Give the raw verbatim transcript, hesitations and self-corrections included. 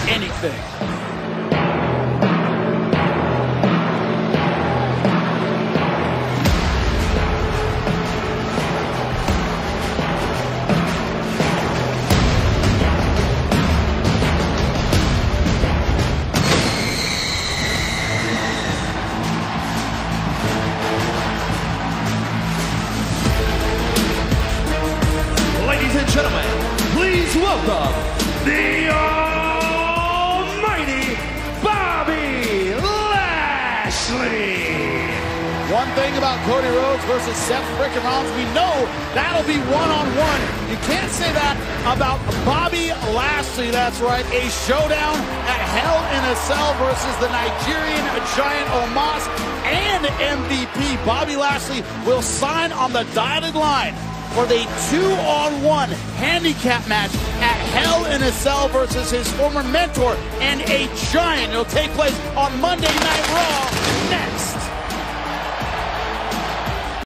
anything. Ladies and gentlemen, please welcome the almighty Bobby Lashley. One thing about Cody Rhodes versus Seth frickin' Rollins, we know that'll be one-on-one. You can't say that about Bobby Lashley. That's right, a showdown at Hell in a Cell versus the Nigerian giant Omos and M V P. Bobby Lashley will sign on the dotted line for the two-on-one handicap match at Hell in a Cell versus his former mentor and a giant. It'll take place on Monday Night Raw next.